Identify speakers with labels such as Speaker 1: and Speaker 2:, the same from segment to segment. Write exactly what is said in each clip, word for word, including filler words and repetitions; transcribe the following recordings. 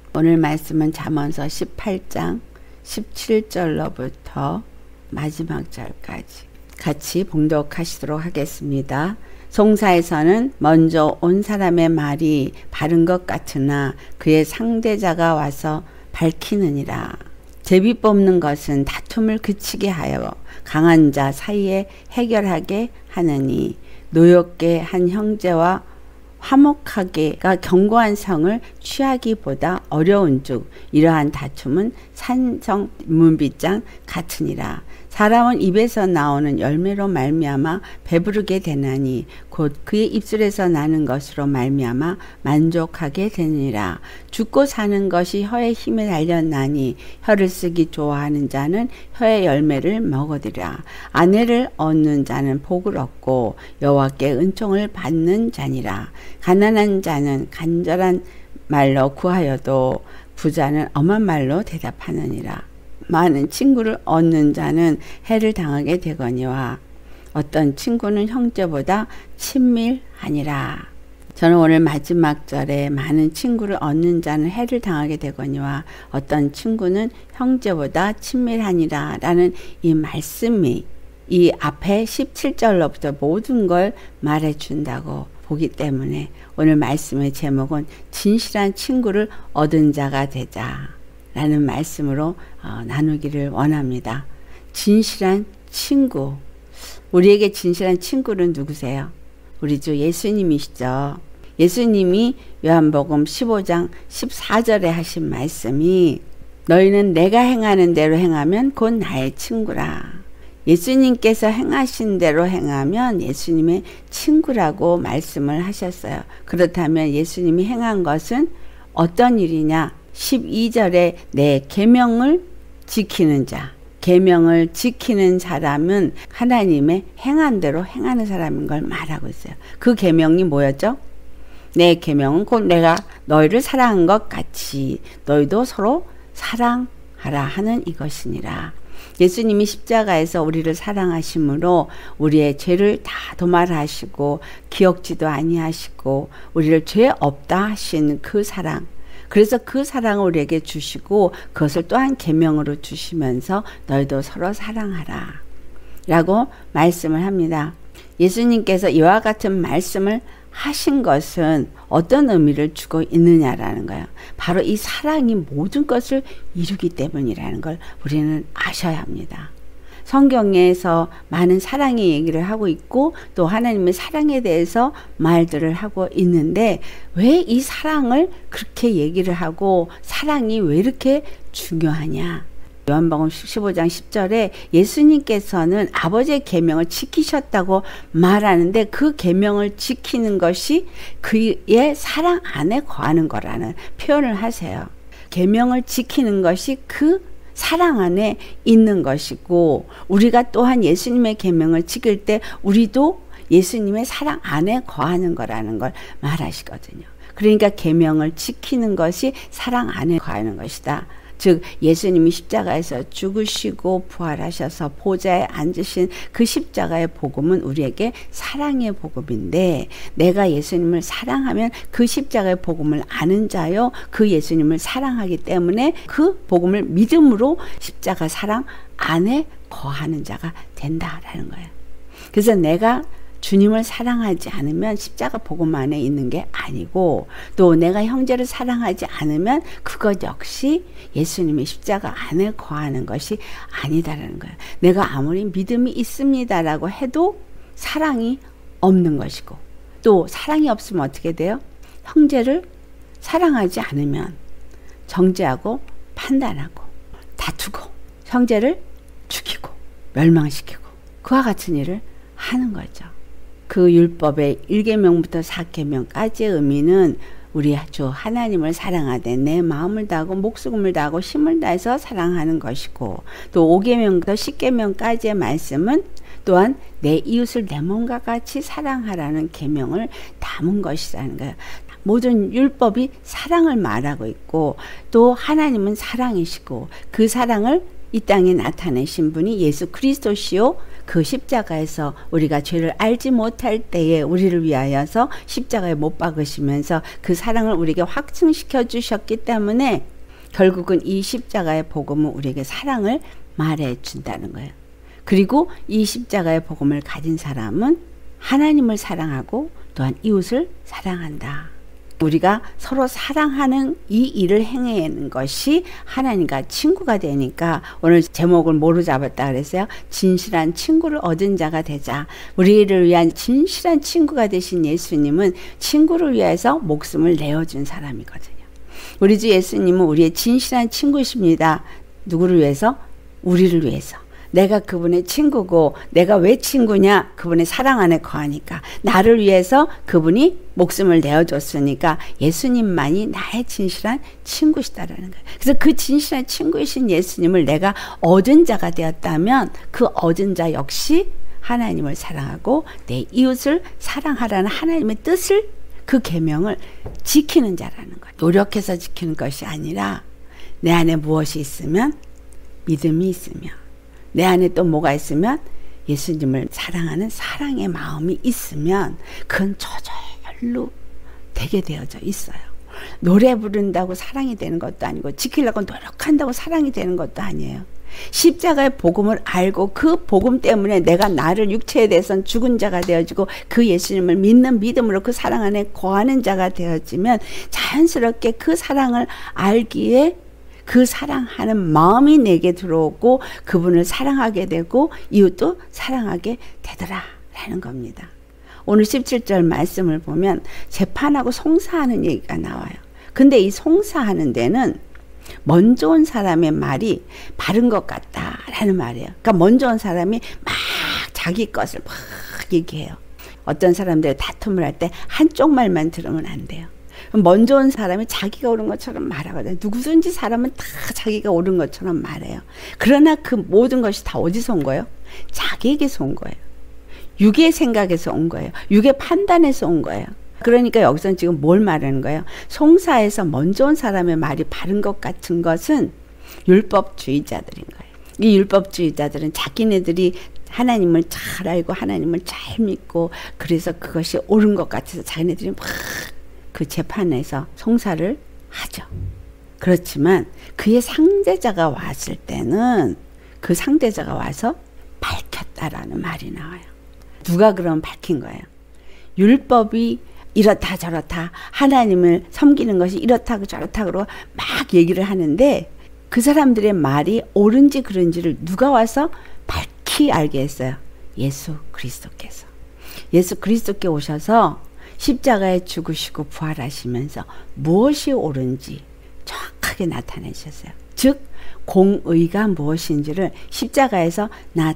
Speaker 1: 오늘 말씀은 잠언서 십팔 장 십칠 절로부터 마지막 절까지 같이 봉독하시도록 하겠습니다. 송사에서는 먼저 온 사람의 말이 바른 것 같으나 그의 상대자가 와서 밝히느니라. 제비 뽑는 것은 다툼을 그치게 하여 강한 자 사이에 해결하게 하느니 노엽게 한 형제와 화목하게가 견고한 성을 취하기보다 어려운 즉 이러한 다툼은 산성 문빗장 같으니라. 사람은 입에서 나오는 열매로 말미암아 배부르게 되나니 곧 그의 입술에서 나는 것으로 말미암아 만족하게 되니라. 죽고 사는 것이 혀의 힘에 달렸나니 혀를 쓰기 좋아하는 자는 혀의 열매를 먹으리라. 아내를 얻는 자는 복을 얻고 여호와께 은총을 받는 자니라. 가난한 자는 간절한 말로 구하여도 부자는 엄한 말로 대답하느니라. 많은 친구를 얻는 자는 해를 당하게 되거니와 어떤 친구는 형제보다 친밀하니라. 저는 오늘 마지막 절에 많은 친구를 얻는 자는 해를 당하게 되거니와 어떤 친구는 형제보다 친밀하니라 라는 이 말씀이 이 앞에 십칠 절로부터 모든 걸 말해준다고 보기 때문에 오늘 말씀의 제목은 진실한 친구를 얻은 자가 되자 라는 말씀으로 어, 나누기를 원합니다. 진실한 친구. 우리에게 진실한 친구는 누구세요? 우리 주 예수님이시죠. 예수님이 요한복음 십오 장 십사 절에 하신 말씀이 너희는 내가 행하는 대로 행하면 곧 나의 친구라. 예수님께서 행하신 대로 행하면 예수님의 친구라고 말씀을 하셨어요. 그렇다면 예수님이 행한 것은 어떤 일이냐? 십이 절에 내 계명을 지키는 자. 계명을 지키는 사람은 하나님의 행한 대로 행하는 사람인 걸 말하고 있어요. 그 계명이 뭐였죠? 내 계명은 곧 내가 너희를 사랑한 것 같이 너희도 서로 사랑하라 하는 이것이니라. 예수님이 십자가에서 우리를 사랑하심으로 우리의 죄를 다 도말하시고 기억지도 아니하시고 우리를 죄 없다 하신 그 사랑. 그래서 그 사랑을 우리에게 주시고 그것을 또한 계명으로 주시면서 너희도 서로 사랑하라 라고 말씀을 합니다. 예수님께서 이와 같은 말씀을 하신 것은 어떤 의미를 주고 있느냐라는 거예요. 바로 이 사랑이 모든 것을 이루기 때문이라는 걸 우리는 아셔야 합니다. 성경에서 많은 사랑의 얘기를 하고 있고 또 하나님의 사랑에 대해서 말들을 하고 있는데 왜 이 사랑을 그렇게 얘기를 하고 사랑이 왜 이렇게 중요하냐? 요한복음 십오 장 십 절에 예수님께서는 아버지의 계명을 지키셨다고 말하는데 그 계명을 지키는 것이 그의 사랑 안에 거하는 거라는 표현을 하세요. 계명을 지키는 것이 그 사랑 안에 있는 것이고 우리가 또한 예수님의 계명을 지킬 때 우리도 예수님의 사랑 안에 거하는 거라는 걸 말하시거든요. 그러니까 계명을 지키는 것이 사랑 안에 거하는 것이다. 즉 예수님이 십자가에서 죽으시고 부활하셔서 보좌에 앉으신 그 십자가의 복음은 우리에게 사랑의 복음인데 내가 예수님을 사랑하면 그 십자가의 복음을 아는 자요 그 예수님을 사랑하기 때문에 그 복음을 믿음으로 십자가 사랑 안에 거하는 자가 된다라는 거예요. 그래서 내가 주님을 사랑하지 않으면 십자가 복음 안에 있는 게 아니고 또 내가 형제를 사랑하지 않으면 그것 역시 예수님의 십자가 안에 거하는 것이 아니다라는 거예요. 내가 아무리 믿음이 있습니다라고 해도 사랑이 없는 것이고 또 사랑이 없으면 어떻게 돼요? 형제를 사랑하지 않으면 정죄하고 판단하고 다투고 형제를 죽이고 멸망시키고 그와 같은 일을 하는 거죠. 그 율법의 일 계명부터 사 계명까지의 의미는 우리 주 하나님을 사랑하되 내 마음을 다하고 목숨을 다하고 힘을 다해서 사랑하는 것이고 또 오 계명부터 십 계명까지의 말씀은 또한 내 이웃을 내 몸과 같이 사랑하라는 계명을 담은 것이라는 거예요. 모든 율법이 사랑을 말하고 있고 또 하나님은 사랑이시고 그 사랑을 이 땅에 나타내신 분이 예수 그리스도시요 그 십자가에서 우리가 죄를 알지 못할 때에 우리를 위하여서 십자가에 못 박으시면서 그 사랑을 우리에게 확증시켜 주셨기 때문에 결국은 이 십자가의 복음은 우리에게 사랑을 말해 준다는 거예요. 그리고 이 십자가의 복음을 가진 사람은 하나님을 사랑하고 또한 이웃을 사랑한다. 우리가 서로 사랑하는 이 일을 행하는 것이 하나님과 친구가 되니까 오늘 제목을 뭐로 잡았다 그랬어요? 진실한 친구를 얻은 자가 되자. 우리를 위한 진실한 친구가 되신 예수님은 친구를 위해서 목숨을 내어준 사람이거든요. 우리 주 예수님은 우리의 진실한 친구십니다. 누구를 위해서? 우리를 위해서. 내가 그분의 친구고 내가 왜 친구냐? 그분의 사랑 안에 거하니까. 나를 위해서 그분이 목숨을 내어줬으니까 예수님만이 나의 진실한 친구시다라는 거예요. 그래서 그 진실한 친구이신 예수님을 내가 얻은 자가 되었다면 그 얻은 자 역시 하나님을 사랑하고 내 이웃을 사랑하라는 하나님의 뜻을 그 계명을 지키는 자라는 거예요. 노력해서 지키는 것이 아니라 내 안에 무엇이 있으면 믿음이 있으면 내 안에 또 뭐가 있으면 예수님을 사랑하는 사랑의 마음이 있으면 그건 저절로 되게 되어져 있어요. 노래 부른다고 사랑이 되는 것도 아니고 지키려고 노력한다고 사랑이 되는 것도 아니에요. 십자가의 복음을 알고 그 복음 때문에 내가 나를 육체에 대해서는 죽은 자가 되어지고 그 예수님을 믿는 믿음으로 그 사랑 안에 거하는 자가 되어지면 자연스럽게 그 사랑을 알기에 그 사랑하는 마음이 내게 들어오고 그분을 사랑하게 되고 이웃도 사랑하게 되더라라는 겁니다. 오늘 십칠 절 말씀을 보면 재판하고 송사하는 얘기가 나와요. 근데 이 송사하는 데는 먼저 온 사람의 말이 바른 것 같다라는 말이에요. 그러니까 먼저 온 사람이 막 자기 것을 막 얘기해요. 어떤 사람들 다툼을 할 때 한쪽 말만 들으면 안 돼요. 먼저 온 사람이 자기가 옳은 것처럼 말하거든요. 누구든지 사람은 다 자기가 옳은 것처럼 말해요. 그러나 그 모든 것이 다 어디서 온 거예요? 자기에게서 온 거예요. 육의 생각에서 온 거예요. 육의 판단에서 온 거예요. 그러니까 여기서는 지금 뭘 말하는 거예요? 송사에서 먼저 온 사람의 말이 바른 것 같은 것은 율법주의자들인 거예요. 이 율법주의자들은 자기네들이 하나님을 잘 알고 하나님을 잘 믿고 그래서 그것이 옳은 것 같아서 자기네들이 막 그 재판에서 송사를 하죠. 그렇지만 그의 상대자가 왔을 때는 그 상대자가 와서 밝혔다라는 말이 나와요. 누가 그럼 밝힌 거예요? 율법이 이렇다 저렇다 하나님을 섬기는 것이 이렇다 저렇다 그러고 막 얘기를 하는데 그 사람들의 말이 옳은지 그른지를 누가 와서 밝히 알게 했어요? 예수 그리스도께서. 예수 그리스도께 오셔서 십자가에 죽으시고 부활하시면서 무엇이 옳은지 정확하게 나타내셨어요. 즉 공의가 무엇인지를 십자가에서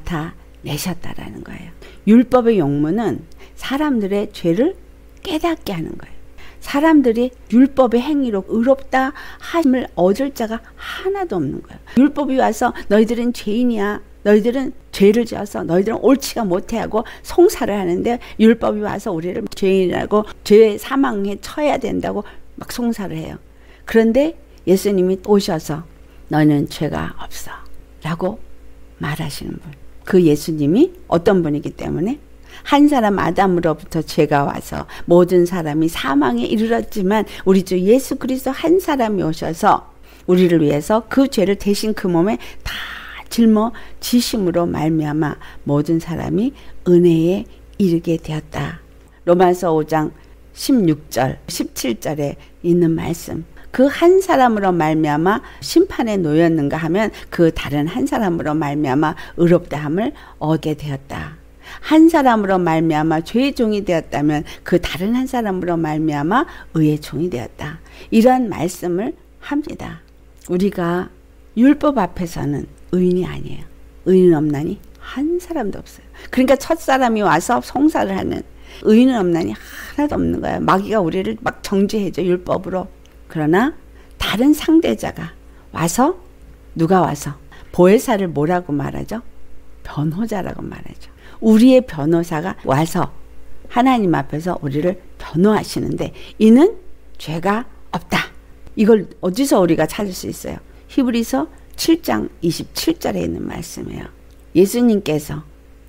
Speaker 1: 나타내셨다라는 거예요. 율법의 용무는 사람들의 죄를 깨닫게 하는 거예요. 사람들이 율법의 행위로 의롭다 함을 얻을 자가 하나도 없는 거예요. 율법이 와서 너희들은 죄인이야. 너희들은 죄를 지어서 너희들은 옳지가 못해 하고 송사를 하는데 율법이 와서 우리를 죄인이라고 죄의 사망에 처해야 된다고 막 송사를 해요. 그런데 예수님이 오셔서 너는 죄가 없어 라고 말하시는 분. 그 예수님이 어떤 분이기 때문에 한 사람 아담으로부터 죄가 와서 모든 사람이 사망에 이르렀지만 우리 주 예수 그리스도 한 사람이 오셔서 우리를 위해서 그 죄를 대신 그 몸에 다 짊어지심으로 말미암아 모든 사람이 은혜에 이르게 되었다. 로마서 오 장 십육 절 십칠 절에 있는 말씀. 그 한 사람으로 말미암아 심판에 놓였는가 하면 그 다른 한 사람으로 말미암아 의롭다함을 얻게 되었다. 한 사람으로 말미암아 죄의 종이 되었다면 그 다른 한 사람으로 말미암아 의의 종이 되었다. 이런 말씀을 합니다. 우리가 율법 앞에서는 의인이 아니에요. 의인은 없나니 한 사람도 없어요. 그러니까 첫 사람이 와서 송사를 하는 의인은 없나니 하나도 없는 거예요. 마귀가 우리를 막 정죄해줘 율법으로. 그러나 다른 상대자가 와서 누가 와서 보혜사를 뭐라고 말하죠? 변호자라고 말하죠. 우리의 변호사가 와서 하나님 앞에서 우리를 변호하시는데 이는 죄가 없다. 이걸 어디서 우리가 찾을 수 있어요? 히브리서 칠 장 이십칠 절에 있는 말씀이에요. 예수님께서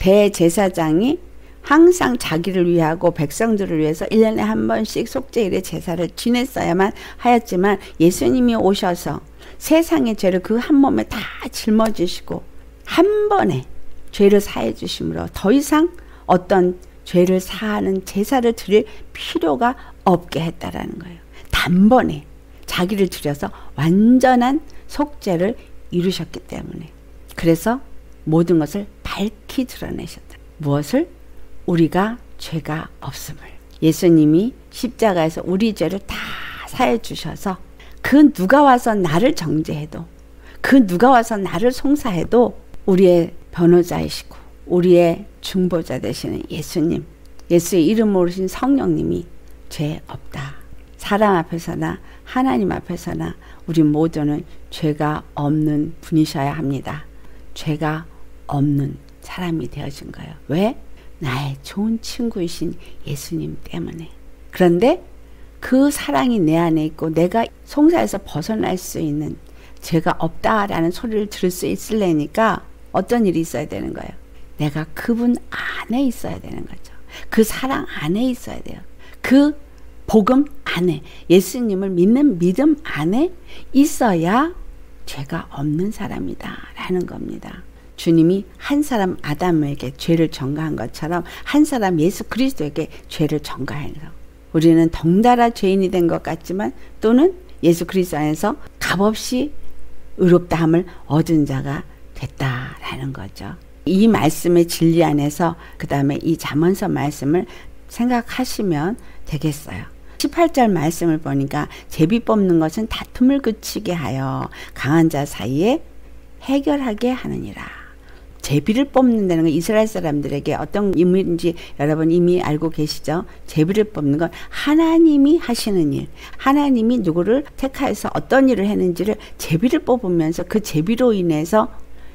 Speaker 1: 대제사장이 항상 자기를 위하고 백성들을 위해서 일 년에 한 번씩 속죄일의 제사를 지냈어야만 하였지만 예수님이 오셔서 세상의 죄를 그 한 몸에 다 짊어지시고 한 번에 죄를 사해 주심으로 더 이상 어떤 죄를 사하는 제사를 드릴 필요가 없게 했다라는 거예요. 단번에 자기를 드려서 완전한 속죄를 이루셨기 때문에. 그래서 모든 것을 밝히 드러내셨다. 무엇을? 우리가 죄가 없음을. 예수님이 십자가에서 우리 죄를 다 사해 주셔서 그 누가 와서 나를 정죄해도, 그 누가 와서 나를 송사해도 우리의 변호자이시고 우리의 중보자 되시는 예수님, 예수의 이름으로 오신 성령님이 죄 없다. 사람 앞에서나 하나님 앞에서나 우리 모두는 죄가 없는 분이셔야 합니다. 죄가 없는 사람이 되어진 거예요. 왜? 나의 좋은 친구이신 예수님 때문에. 그런데 그 사랑이 내 안에 있고 내가 송사에서 벗어날 수 있는 죄가 없다라는 소리를 들을 수 있으려니까 어떤 일이 있어야 되는 거예요? 내가 그분 안에 있어야 되는 거죠. 그 사랑 안에 있어야 돼요. 그 복음 안에, 예수님을 믿는 믿음 안에 있어야 죄가 없는 사람이다 라는 겁니다. 주님이 한 사람 아담에게 죄를 전가한 것처럼 한 사람 예수 그리스도에게 죄를 전가해서 우리는 덩달아 죄인이 된 것 같지만 또는 예수 그리스도 안에서 값없이 의롭다함을 얻은 자가 됐다라는 거죠. 이 말씀의 진리 안에서 그 다음에 이 잠언서 말씀을 생각하시면 되겠어요. 십팔 절 말씀을 보니까 제비 뽑는 것은 다툼을 그치게 하여 강한 자 사이에 해결하게 하느니라. 제비를 뽑는다는 건 이스라엘 사람들에게 어떤 의미인지 여러분 이미 알고 계시죠? 제비를 뽑는 건 하나님이 하시는 일, 하나님이 누구를 택하여서 어떤 일을 했는지를 제비를 뽑으면서 그 제비로 인해서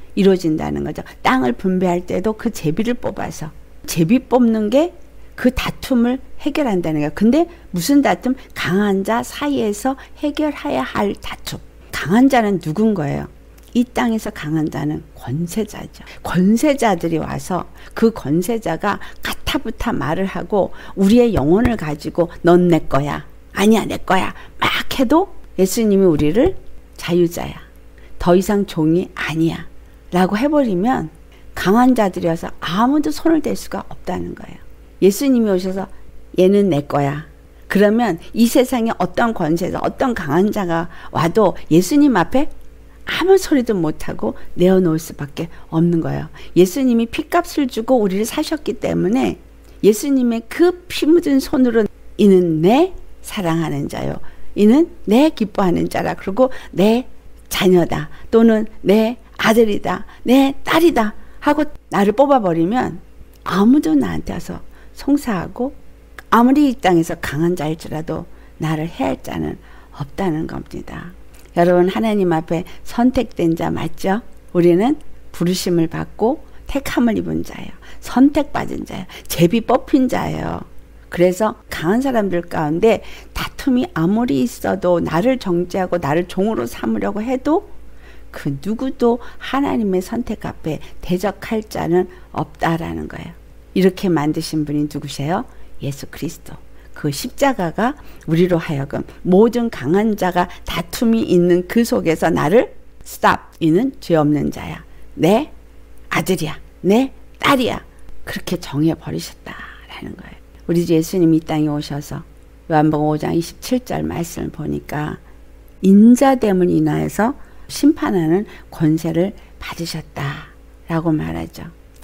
Speaker 1: 이루어진다는 거죠. 땅을 분배할 때도 그 제비를 뽑아서 제비 뽑는 게 그 다툼을 해결한다는 거예요. 근데 무슨 다툼? 강한 자 사이에서 해결해야 할 다툼. 강한 자는 누군 거예요? 이 땅에서 강한 자는 권세자죠. 권세자들이 와서 그 권세자가 가타부타 말을 하고 우리의 영혼을 가지고 넌 내 거야. 아니야 내 거야. 막 해도 예수님이 우리를 자유자야. 더 이상 종이 아니야. 라고 해버리면 강한 자들이 와서 아무도 손을 댈 수가 없다는 거예요. 예수님이 오셔서 얘는 내 거야. 그러면 이 세상에 어떤 권세자, 어떤 강한 자가 와도 예수님 앞에 아무 소리도 못하고 내어놓을 수밖에 없는 거예요. 예수님이 피값을 주고 우리를 사셨기 때문에 예수님의 그 피 묻은 손으로 이는 내 사랑하는 자요. 이는 내 기뻐하는 자라. 그리고 내 자녀다. 또는 내 아들이다. 내 딸이다. 하고 나를 뽑아버리면 아무도 나한테 와서 송사하고 아무리 이 땅에서 강한 자일지라도 나를 해할 자는 없다는 겁니다. 여러분 하나님 앞에 선택된 자 맞죠? 우리는 부르심을 받고 택함을 입은 자예요. 선택받은 자예요. 제비 뽑힌 자예요. 그래서 강한 사람들 가운데 다툼이 아무리 있어도 나를 정죄하고 나를 종으로 삼으려고 해도 그 누구도 하나님의 선택 앞에 대적할 자는 없다라는 거예요. 이렇게 만드신 분이 누구세요? 예수 그리스도. 그 십자가가 우리로 하여금 모든 강한 자가 다툼이 있는 그 속에서 나를 스탑. 이는 죄 없는 자야. 내 아들이야. 내 딸이야. 그렇게 정해버리셨다라는 거예요. 우리 주 예수님이 이 땅에 오셔서 요한복음 오 장 이십칠 절 말씀을 보니까 인자됨을 인하여서 심판하는 권세를 받으셨다라고 말하죠.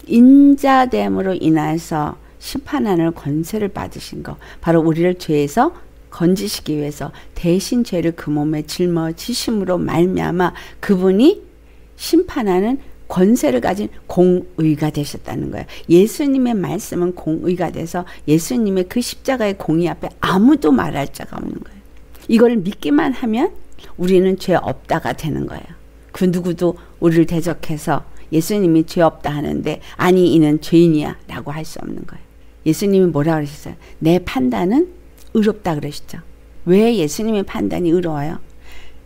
Speaker 1: 인자됨으로 인해서 심판하는 권세를 받으신 거 바로 우리를 죄에서 건지시기 위해서 대신 죄를 그 몸에 짊어지심으로 말미암아 그분이 심판하는 권세를 가진 공의가 되셨다는 거예요. 예수님의 말씀은 공의가 돼서 예수님의 그 십자가의 공의 앞에 아무도 말할 자가 없는 거예요. 이걸 믿기만 하면 우리는 죄 없다가 되는 거예요. 그 누구도 우리를 대적해서 예수님이 죄 없다 하는데 아니 이는 죄인이야 라고 할 수 없는 거예요. 예수님이 뭐라 그러셨어요? 내 판단은 의롭다 그러시죠. 왜 예수님의 판단이 의로워요?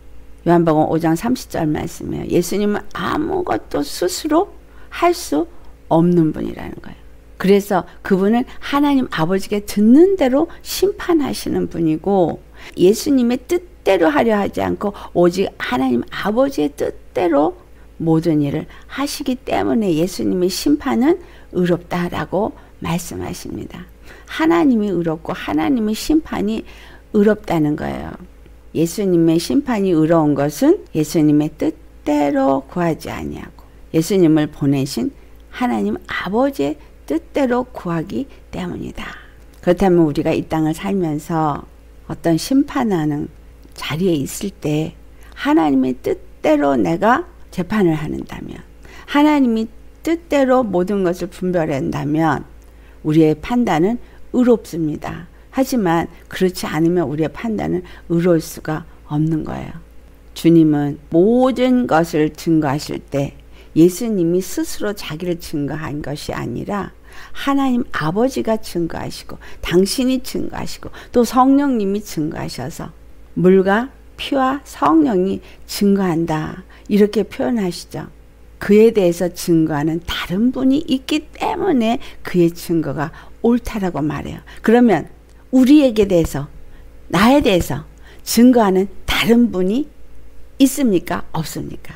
Speaker 1: 요한복음 오 장 삼십 절 말씀이에요. 예수님은 아무것도 스스로 할 수 없는 분이라는 거예요. 그래서 그분은 하나님 아버지께 듣는 대로 심판하시는 분이고 예수님의 뜻대로 하려 하지 않고 오직 하나님 아버지의 뜻대로 모든 일을 하시기 때문에 예수님의 심판은 의롭다라고 말씀하십니다. 하나님이 의롭고 하나님의 심판이 의롭다는 거예요. 예수님의 심판이 의로운 것은 예수님의 뜻대로 구하지 아니하고 예수님을 보내신 하나님 아버지의 뜻대로 구하기 때문이다. 그렇다면 우리가 이 땅을 살면서 어떤 심판하는 자리에 있을 때 하나님의 뜻대로 내가 재판을 한다면 하나님이 뜻대로 모든 것을 분별한다면 우리의 판단은 의롭습니다. 하지만 그렇지 않으면 우리의 판단은 의로울 수가 없는 거예요. 주님은 모든 것을 증거하실 때 예수님이 스스로 자기를 증거한 것이 아니라 하나님 아버지가 증거하시고 당신이 증거하시고 또 성령님이 증거하셔서 물과 피와 성령이 증거한다 이렇게 표현하시죠. 그에 대해서 증거하는 다른 분이 있기 때문에 그의 증거가 옳다라고 말해요. 그러면 우리에게 대해서 나에 대해서 증거하는 다른 분이 있습니까? 없습니까?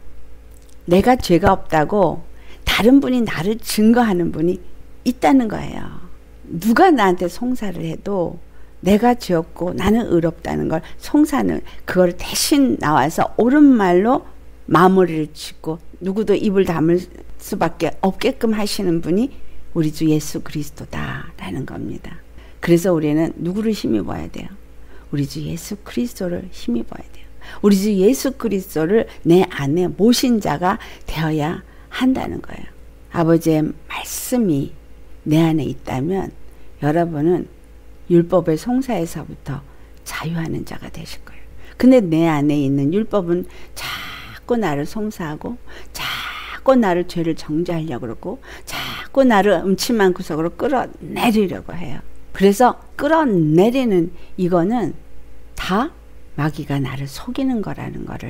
Speaker 1: 내가 죄가 없다고 다른 분이 나를 증거하는 분이 있다는 거예요. 누가 나한테 송사를 해도 내가 죄없고 나는 의롭다는 걸 송사는 그걸 대신 나와서 옳은 말로 마무리를 짓고 누구도 입을 다물 수밖에 없게끔 하시는 분이 우리 주 예수 그리스도다라는 겁니다. 그래서 우리는 누구를 힘입어야 돼요? 우리 주 예수 그리스도를 힘입어야 돼요. 우리 주 예수 그리스도를 내 안에 모신 자가 되어야 한다는 거예요. 아버지의 말씀이 내 안에 있다면 여러분은 율법의 송사에서부터 자유하는 자가 되실 거예요. 근데 내 안에 있는 율법은 자꾸 나를 송사하고 자꾸 나를 죄를 정죄하려고 그러고 자꾸 나를 음침한 구석으로 끌어내리려고 해요. 그래서 끌어내리는 이거는 다 마귀가 나를 속이는 거라는 거를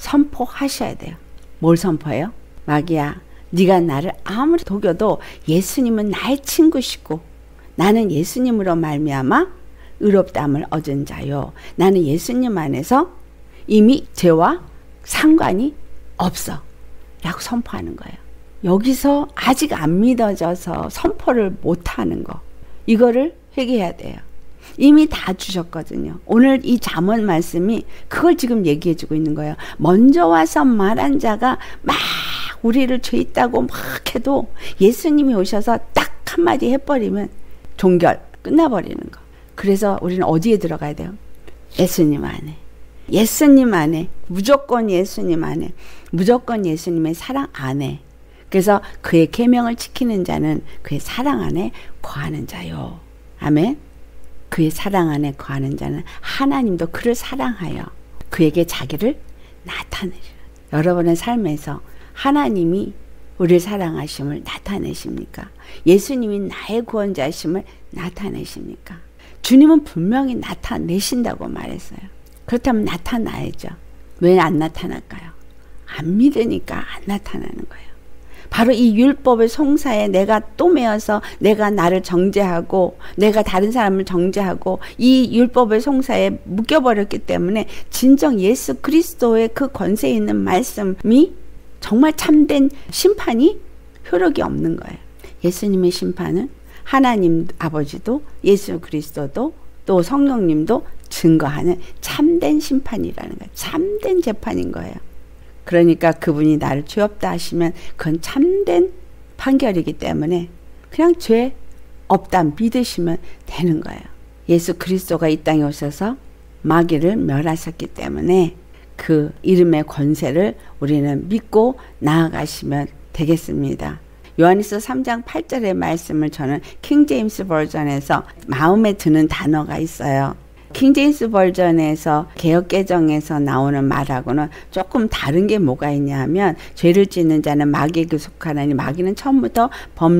Speaker 1: 선포하셔야 돼요. 뭘 선포해요? 마귀야, 네가 나를 아무리 속여도 예수님은 나의 친구시고 나는 예수님으로 말미암아 의롭다함을 얻은 자요. 나는 예수님 안에서 이미 죄와 상관이 없어 라고 선포하는 거예요. 여기서 아직 안 믿어져서 선포를 못하는 거 이거를 회개해야 돼요. 이미 다 주셨거든요. 오늘 이 잠언 말씀이 그걸 지금 얘기해 주고 있는 거예요. 먼저 와서 말한 자가 막 우리를 죄 있다고 막 해도 예수님이 오셔서 딱 한마디 해버리면 종결 끝나버리는 거. 그래서 우리는 어디에 들어가야 돼요? 예수님 안에. 예수님 안에. 무조건 예수님 안에. 무조건 예수님의 사랑 안에. 그래서 그의 계명을 지키는 자는 그의 사랑 안에 거하는 자요. 아멘. 그의 사랑 안에 거하는 자는 하나님도 그를 사랑하여 그에게 자기를 나타내리라. 여러분의 삶에서 하나님이 우리를 사랑하심을 나타내십니까? 예수님이 나의 구원자심을 나타내십니까? 주님은 분명히 나타내신다고 말했어요. 그렇다면 나타나야죠. 왜 안 나타날까요? 안 믿으니까 안 나타나는 거예요. 바로 이 율법의 송사에 내가 또 매여서 내가 나를 정죄하고 내가 다른 사람을 정죄하고 이 율법의 송사에 묶여버렸기 때문에 진정 예수 그리스도의 그 권세 있는 말씀이 정말 참된 심판이 효력이 없는 거예요. 예수님의 심판은 하나님 아버지도 예수 그리스도도 또 성령님도 증거하는 참된 심판이라는 거예요. 참된 재판인 거예요. 그러니까 그분이 나를 죄 없다 하시면 그건 참된 판결이기 때문에 그냥 죄 없다 믿으시면 되는 거예요. 예수 그리스도가 이 땅에 오셔서 마귀를 멸하셨기 때문에 그 이름의 권세를 우리는 믿고 나아가시면 되겠습니다. 요한일서 삼 장 팔 절의 말씀을 저는 킹제임스 버전에서 마음에 드는 단어가 있어요. 킹제임스 버전에서 개역개정에서 나오는 말하고는 조금 다른 게 뭐가 있냐 하면 죄를 짓는 자는 마귀에게 속하나니 마귀는 처음부터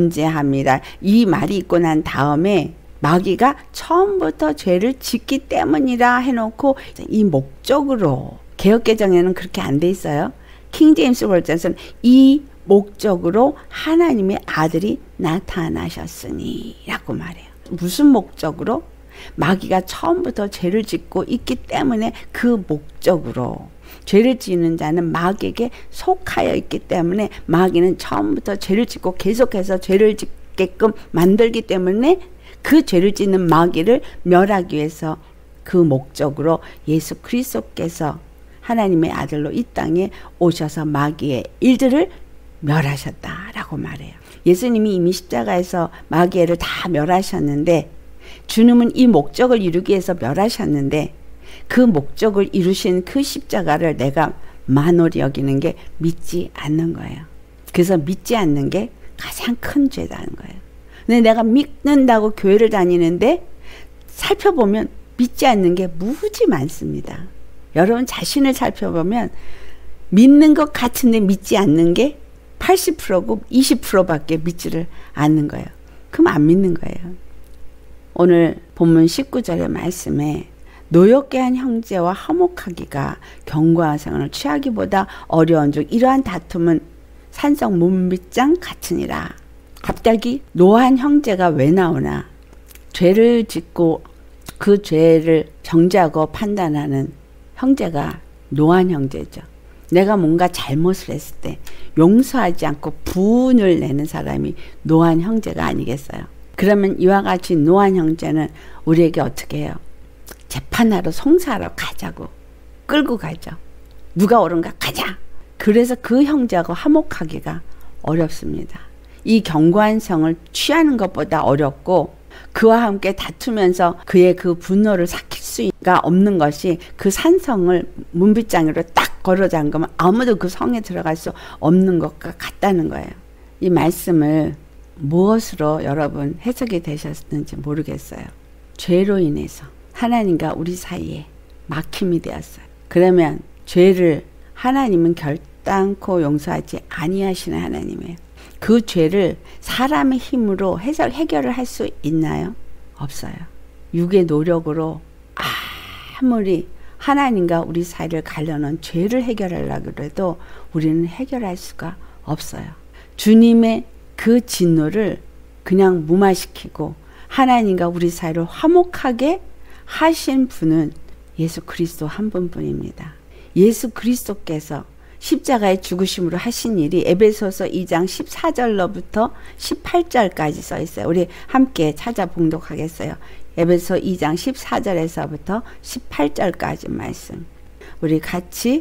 Speaker 1: 범죄합니다. 이 말이 있고 난 다음에 마귀가 처음부터 죄를 짓기 때문이라 해놓고 이 목적으로 개역개정에는 그렇게 안 돼 있어요. 킹제임스 버전에서는 이 목적으로 하나님의 아들이 나타나셨으니 라고 말해요. 무슨 목적으로? 마귀가 처음부터 죄를 짓고 있기 때문에 그 목적으로, 죄를 지는 자는 마귀에게 속하여 있기 때문에 마귀는 처음부터 죄를 짓고 계속해서 죄를 짓게끔 만들기 때문에 그 죄를 짓는 마귀를 멸하기 위해서 그 목적으로 예수 그리스도께서 하나님의 아들로 이 땅에 오셔서 마귀의 일들을 멸하셨다라고 말해요. 예수님이 이미 십자가에서 마귀를 다 멸하셨는데, 주님은 이 목적을 이루기 위해서 멸하셨는데, 그 목적을 이루신 그 십자가를 내가 만홀히 여기는 게 믿지 않는 거예요. 그래서 믿지 않는 게 가장 큰 죄다는 거예요. 근데 내가 믿는다고 교회를 다니는데 살펴보면 믿지 않는 게 무지 많습니다. 여러분 자신을 살펴보면 믿는 것 같은데 믿지 않는 게 팔십 퍼센트고 이십 퍼센트밖에 믿지를 않는 거예요. 그럼 안 믿는 거예요. 오늘 본문 십구 절의 말씀에 노엽게 한 형제와 화목하기가 견고한 생활을 취하기보다 어려운 즉 이러한 다툼은 산성 문빗장 같으니라. 갑자기 노한 형제가 왜 나오나? 죄를 짓고 그 죄를 정죄하고 판단하는 형제가 노한 형제죠. 내가 뭔가 잘못을 했을 때 용서하지 않고 분을 내는 사람이 노한 형제가 아니겠어요. 그러면 이와 같이 노한 형제는 우리에게 어떻게 해요? 재판하러 송사하러 가자고 끌고 가죠. 누가 옳은가 가자. 그래서 그 형제하고 화목하기가 어렵습니다. 이 견고한 성을 취하는 것보다 어렵고, 그와 함께 다투면서 그의 그 분노를 삭힐 수가 없는 것이 그 산성을 문빗장으로 딱 걸어 잠그면 아무도 그 성에 들어갈 수 없는 것과 같다는 거예요. 이 말씀을 무엇으로 여러분 해석이 되셨는지 모르겠어요. 죄로 인해서 하나님과 우리 사이에 막힘이 되었어요. 그러면 죄를 하나님은 결단코 용서하지 아니하시는 하나님이에요. 그 죄를 사람의 힘으로 해석 해결을 할 수 있나요? 없어요. 육의 노력으로 아무리 하나님과 우리 사이를 가려는 죄를 해결하려고 해도 우리는 해결할 수가 없어요. 주님의 그 진노를 그냥 무마시키고 하나님과 우리 사이를 화목하게 하신 분은 예수 그리스도 한 분뿐입니다. 예수 그리스도께서 십자가의 죽으심으로 하신 일이 에베소서 이 장 십사 절로부터 십팔 절까지 써 있어요. 우리 함께 찾아 봉독하겠어요. 에베소 이 장 십사 절에서부터 십팔 절까지 말씀. 우리 같이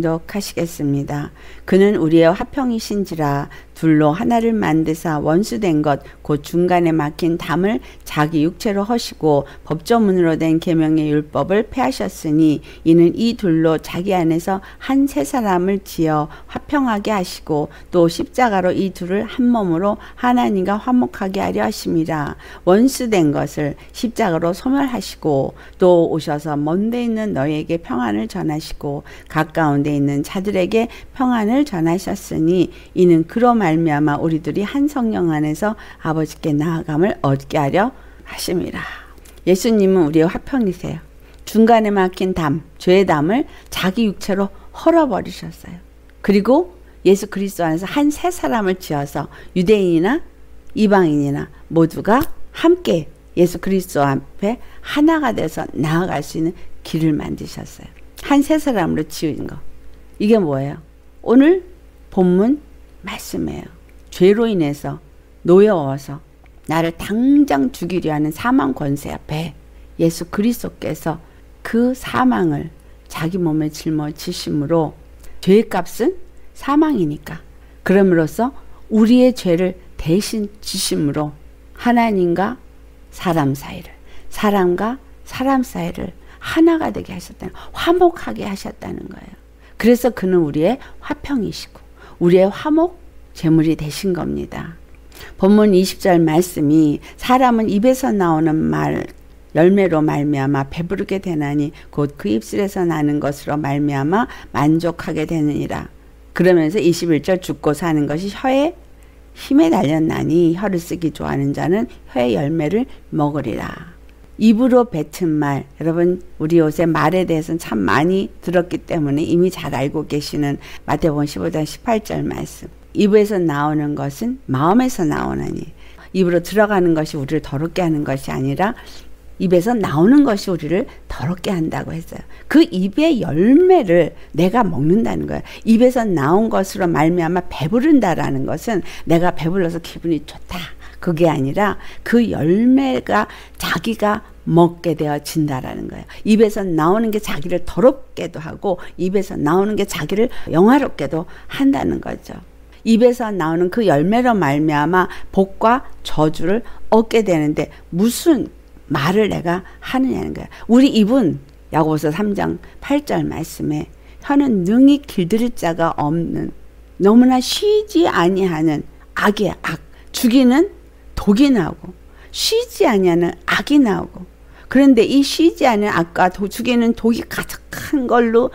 Speaker 1: 봉독하시겠습니다. 그는 우리의 화평이신지라 둘로 하나를 만드사 원수된 것 곧 중간에 막힌 담을 자기 육체로 허시고 법조문으로 된 계명의 율법을 폐하셨으니 이는 이 둘로 자기 안에서 한 세 사람을 지어 화평하게 하시고 또 십자가로 이 둘을 한 몸으로 하나님과 화목하게 하려 하심이라. 원수된 것을 십자가로 소멸하시고 또 오셔서 먼데 있는 너희에게 평안을 전하시고 가까운 데 있는 자들에게 평안을 전하셨으니 이는 그로 말미암아 우리들이 한 성령 안에서 아버지께 나아감을 얻게 하려 하심이라. 예수님은 우리의 화평이세요. 중간에 막힌 담, 죄의 담을 자기 육체로 헐어버리셨어요. 그리고 예수 그리스도 안에서 한 세 사람을 지어서 유대인이나 이방인이나 모두가 함께 예수 그리스도 앞에 하나가 돼서 나아갈 수 있는 길을 만드셨어요. 한 세 사람으로 지은 거. 이게 뭐예요? 오늘 본문 말씀이에요. 죄로 인해서 노여워서 나를 당장 죽이려 하는 사망 권세 앞에 예수 그리스도께서 그 사망을 자기 몸에 짊어지심으로 죄의 값은 사망이니까 그럼으로써 우리의 죄를 대신 지심으로 하나님과 사람 사이를, 사람과 사람 사이를 하나가 되게 하셨다는, 화목하게 하셨다는 거예요. 그래서 그는 우리의 화평이시고 우리의 화목 제물이 되신 겁니다. 본문 이십 절 말씀이 사람은 입에서 나오는 말 열매로 말미암아 배부르게 되나니 곧 그 입술에서 나는 것으로 말미암아 만족하게 되느니라. 그러면서 이십일 절 죽고 사는 것이 혀에 힘에 달렸나니 혀를 쓰기 좋아하는 자는 혀의 열매를 먹으리라. 입으로 뱉은 말, 여러분 우리 요새 말에 대해서는 참 많이 들었기 때문에 이미 잘 알고 계시는 마태복음 십오 장 십팔 절 말씀. 입에서 나오는 것은 마음에서 나오나니. 입으로 들어가는 것이 우리를 더럽게 하는 것이 아니라 입에서 나오는 것이 우리를 더럽게 한다고 했어요. 그 입의 열매를 내가 먹는다는 거예요. 입에서 나온 것으로 말미암아 배부른다라는 것은 내가 배불러서 기분이 좋다. 그게 아니라 그 열매가 자기가 먹게 되어진다라는 거예요. 입에서 나오는 게 자기를 더럽게도 하고 입에서 나오는 게 자기를 영화롭게도 한다는 거죠. 입에서 나오는 그 열매로 말미암아 복과 저주를 얻게 되는데 무슨 말을 내가 하느냐는 거야. 우리 입은 야고보서 삼 장 팔 절 말씀에 혀는 능히 길들일 자가 없는 너무나 쉬지 아니하는 악이야. 악. 죽이는 독이 나오고 쉬지 아니하는 악이 나오고 그런데 이 쉬지 않은 악과 도, 죽이는 독이 가득한 걸로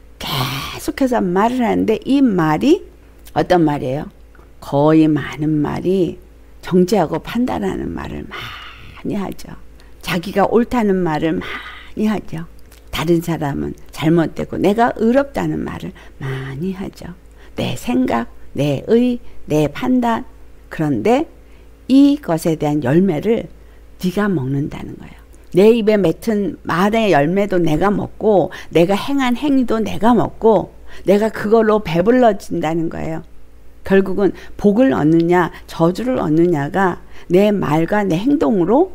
Speaker 1: 계속해서 말을 하는데 이 말이 어떤 말이에요? 거의 많은 말이 정죄하고 판단하는 말을 많이 하죠. 자기가 옳다는 말을 많이 하죠. 다른 사람은 잘못되고 내가 의롭다는 말을 많이 하죠. 내 생각, 내 의, 내 판단. 그런데 이것에 대한 열매를 네가 먹는다는 거예요. 내 입에 맺은 말의 열매도 내가 먹고 내가 행한 행위도 내가 먹고 내가 그걸로 배불러진다는 거예요. 결국은 복을 얻느냐 저주를 얻느냐가 내 말과 내 행동으로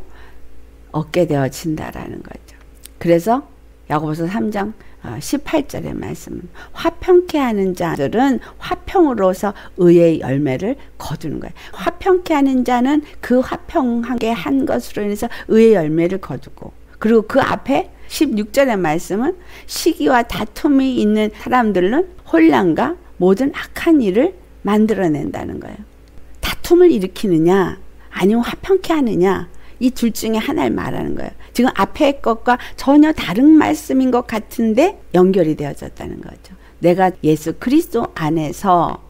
Speaker 1: 얻게 되어진다라는 거죠. 그래서 야고보서 삼 장 십팔 절의 말씀은 화평케 하는 자들은 화평으로서 의의 열매를 거두는 거예요. 화평케 하는 자는 그 화평하게 한 것으로 인해서 의의 열매를 거두고 그리고 그 앞에 십육 절의 말씀은 시기와 다툼이 있는 사람들은 혼란과 모든 악한 일을 만들어낸다는 거예요. 다툼을 일으키느냐 아니면 화평케 하느냐 이 둘 중에 하나를 말하는 거예요. 지금 앞에 것과 전혀 다른 말씀인 것 같은데 연결이 되어졌다는 거죠. 내가 예수 그리스도 안에서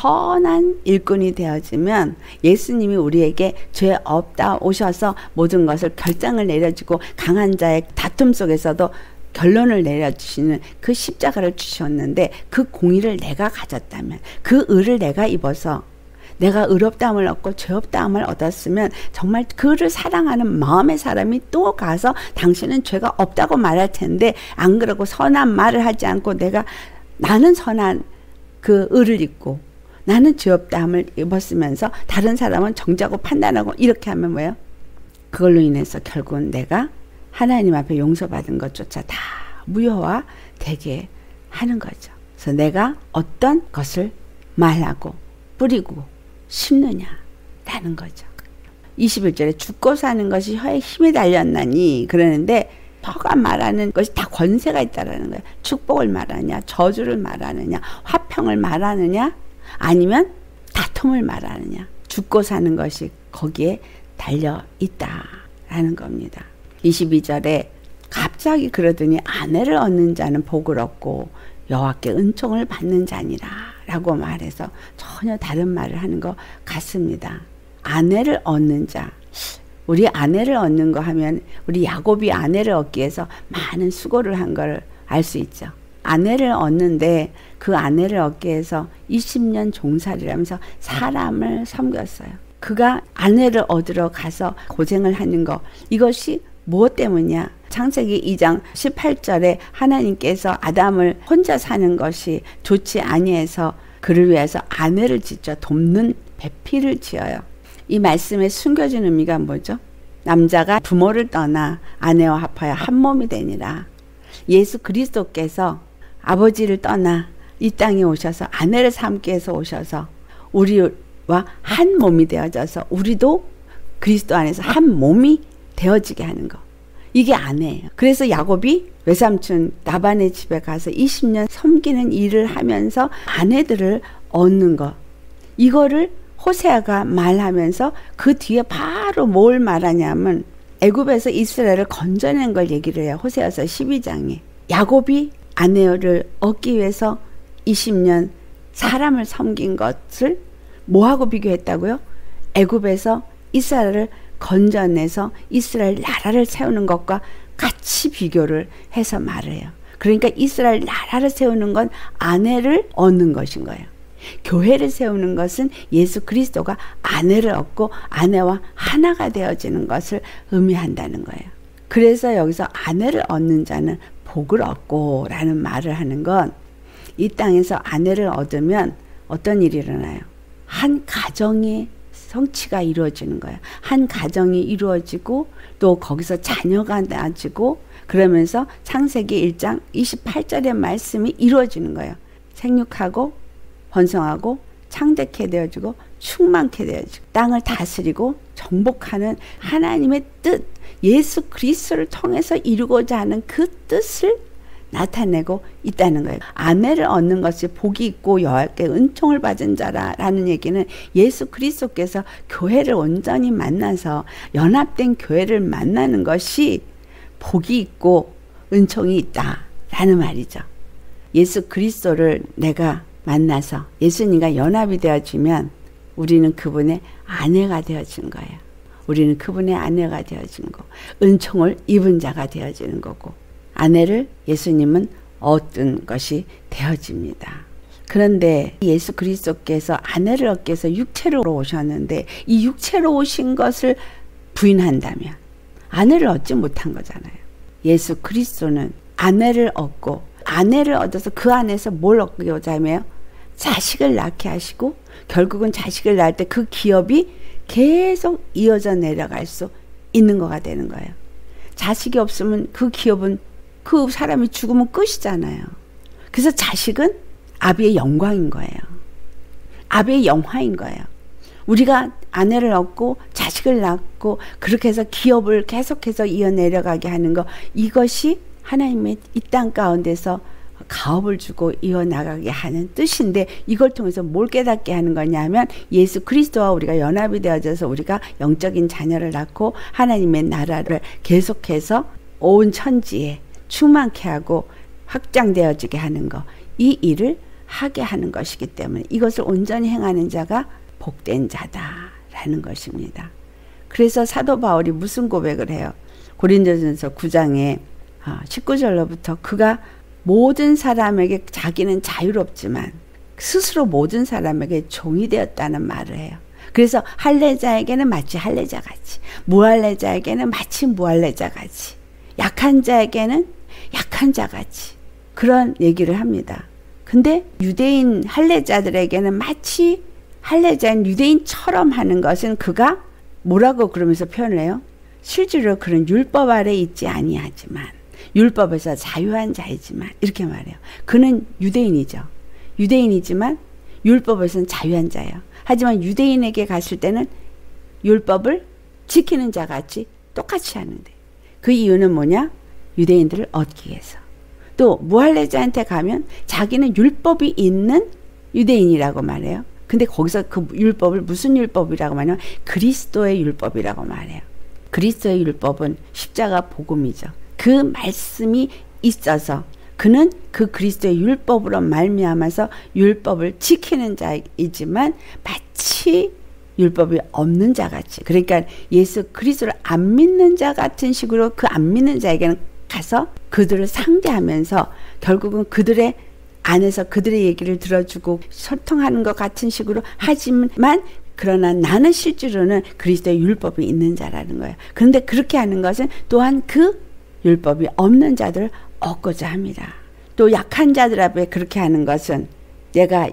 Speaker 1: 선한 일꾼이 되어지면 예수님이 우리에게 죄 없다 오셔서 모든 것을 결정을 내려주고 강한 자의 다툼 속에서도 결론을 내려주시는 그 십자가를 주셨는데 그 공의를 내가 가졌다면 그 의를 내가 입어서 내가 의롭다함을 얻고 죄 없다함을 얻었으면 정말 그를 사랑하는 마음의 사람이 또 가서 당신은 죄가 없다고 말할 텐데 안 그러고 선한 말을 하지 않고 내가 나는 선한 그 의를 입고 나는 죄 없다함을 입었으면서 다른 사람은 정죄하고 판단하고 이렇게 하면 뭐예요? 그걸로 인해서 결국은 내가 하나님 앞에 용서받은 것조차 다 무효화 되게 하는 거죠. 그래서 내가 어떤 것을 말하고 뿌리고 심느냐라는 거죠. 이십일 절에 죽고 사는 것이 혀에 힘이 달렸나니 그러는데 혀가 말하는 것이 다 권세가 있다라는 거예요. 축복을 말하느냐 저주를 말하느냐 화평을 말하느냐 아니면 다툼을 말하느냐 죽고 사는 것이 거기에 달려 있다라는 겁니다. 이십이 절에 갑자기 그러더니 아내를 얻는 자는 복을 얻고 여호와께 은총을 받는 자니라 라고 말해서 전혀 다른 말을 하는 것 같습니다. 아내를 얻는 자, 우리 아내를 얻는 거 하면 우리 야곱이 아내를 얻기 위해서 많은 수고를 한 걸 알 수 있죠. 아내를 얻는데 그 아내를 얻기 위해서 이십 년 종살이를 하면서 사람을 섬겼어요. 그가 아내를 얻으러 가서 고생을 하는 거 이것이 무엇 때문이냐? 창세기 이 장 십팔 절에 하나님께서 아담을 혼자 사는 것이 좋지 아니해서 그를 위해서 아내를 짓죠. 돕는 배필을 지어요. 이 말씀에 숨겨진 의미가 뭐죠? 남자가 부모를 떠나 아내와 합하여 한 몸이 되니라. 예수 그리스도께서 아버지를 떠나 이 땅에 오셔서 아내를 삼기 위해서 오셔서 우리와 한 몸이 되어져서 우리도 그리스도 안에서 한 몸이 되어지게 하는 거. 이게 아내예요. 그래서 야곱이 외삼촌 라반의 집에 가서 이십 년 섬기는 일을 하면서 아내들을 얻는 거. 이거를 호세아가 말하면서 그 뒤에 바로 뭘 말하냐면 애굽에서 이스라엘을 건져낸 걸 얘기를 해요. 호세아서 십이 장에. 야곱이 아내를 얻기 위해서 이십 년 사람을 섬긴 것을 뭐하고 비교했다고요? 애굽에서 이스라엘을 건져내서 이스라엘 나라를 세우는 것과 같이 비교를 해서 말을 해요. 그러니까 이스라엘 나라를 세우는 건 아내를 얻는 것인 거예요. 교회를 세우는 것은 예수 그리스도가 아내를 얻고 아내와 하나가 되어지는 것을 의미한다는 거예요. 그래서 여기서 아내를 얻는 자는 복을 얻고 라는 말을 하는 건 이 땅에서 아내를 얻으면 어떤 일이 일어나요? 한 가정의 성취가 이루어지는 거예요. 한 가정이 이루어지고 또 거기서 자녀가 낳아지고 그러면서 창세기 일 장 이십팔 절의 말씀이 이루어지는 거예요. 생육하고 번성하고 창대케 되어지고 충만케 되어지고 땅을 다스리고 정복하는 하나님의 뜻, 예수 그리스도를 통해서 이루고자 하는 그 뜻을 나타내고 있다는 거예요. 아내를 얻는 것이 복이 있고 여호와께 은총을 받은 자라는 얘기는 예수 그리스도께서 교회를 온전히 만나서 연합된 교회를 만나는 것이 복이 있고 은총이 있다라는 말이죠. 예수 그리스도를 내가 만나서 예수님과 연합이 되어지면 우리는 그분의 아내가 되어지는 거예요. 우리는 그분의 아내가 되어지는 거고 은총을 입은 자가 되어지는 거고 아내를 예수님은 얻은 것이 되어집니다. 그런데 예수 그리스도께서 아내를 얻기 위해서 육체로 오셨는데 이 육체로 오신 것을 부인한다면 아내를 얻지 못한 거잖아요. 예수 그리스도는 아내를 얻고 아내를 얻어서 그 안에서 뭘 얻고자 하며 자식을 낳게 하시고 결국은 자식을 낳을 때 그 기업이 계속 이어져 내려갈 수 있는 거가 되는 거예요. 자식이 없으면 그 기업은 그 사람이 죽으면 끝이잖아요. 그래서 자식은 아비의 영광인 거예요. 아비의 영화인 거예요. 우리가 아내를 얻고 자식을 낳고 그렇게 해서 기업을 계속해서 이어내려가게 하는 거 이것이 하나님의 이 땅 가운데서 가업을 주고 이어나가게 하는 뜻인데 이걸 통해서 뭘 깨닫게 하는 거냐면 예수 그리스도와 우리가 연합이 되어져서 우리가 영적인 자녀를 낳고 하나님의 나라를 계속해서 온 천지에 충만케 하고 확장되어지게 하는 거 이 일을 하게 하는 것이기 때문에 이것을 온전히 행하는 자가 복된 자다라는 것입니다. 그래서 사도 바울이 무슨 고백을 해요? 고린도전서 구 장에 십구 절로부터 그가 모든 사람에게 자기는 자유롭지만 스스로 모든 사람에게 종이 되었다는 말을 해요. 그래서 할례자에게는 마치 할례자같이 무할례자에게는 마치 무할례자같이 약한 자에게는 약한 자같이 그런 얘기를 합니다. 근데 유대인 할례자들에게는 마치 할례자인 유대인처럼 하는 것은 그가 뭐라고 그러면서 표현을 해요? 실제로 그런 율법 아래 있지 아니하지만 율법에서 자유한 자이지만 이렇게 말해요. 그는 유대인이죠. 유대인이지만 율법에서는 자유한 자예요. 하지만 유대인에게 갔을 때는 율법을 지키는 자같이 똑같이 하는데 그 이유는 뭐냐? 유대인들을 얻기 위해서. 또 무할례자한테 가면 자기는 율법이 있는 유대인이라고 말해요. 근데 거기서 그 율법을 무슨 율법이라고 말하냐면 그리스도의 율법이라고 말해요. 그리스도의 율법은 십자가 복음이죠. 그 말씀이 있어서 그는 그 그리스도의 율법으로 말미암아서 율법을 지키는 자이지만 마치 율법이 없는 자같이 그러니까 예수 그리스도를 안 믿는 자 같은 식으로 그 안 믿는 자에게는 가서 그들을 상대하면서 결국은 그들의 안에서 그들의 얘기를 들어주고 소통하는 것 같은 식으로 하지만 그러나 나는 실제로는 그리스도의 율법이 있는 자라는 거예요. 그런데 그렇게 하는 것은 또한 그 율법이 없는 자들을 얻고자 합니다. 또 약한 자들 앞에 그렇게 하는 것은 내가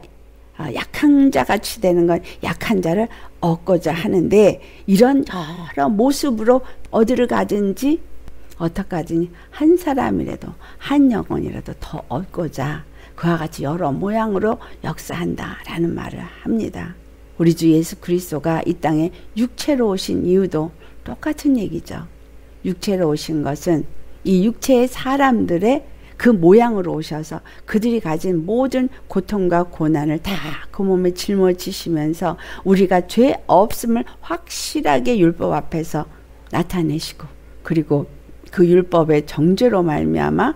Speaker 1: 약한 자같이 되는 건 약한 자를 얻고자 하는데 이런 여러 모습으로 어디를 가든지 어떻게 하든지 한 사람이라도 한 영혼이라도 더 얻고자 그와 같이 여러 모양으로 역사한다라는 말을 합니다. 우리 주 예수 그리스도가 이 땅에 육체로 오신 이유도 똑같은 얘기죠. 육체로 오신 것은 이 육체의 사람들의 그 모양으로 오셔서 그들이 가진 모든 고통과 고난을 다 그 몸에 짊어지시면서 우리가 죄 없음을 확실하게 율법 앞에서 나타내시고 그리고 그 율법의 정죄로 말미암아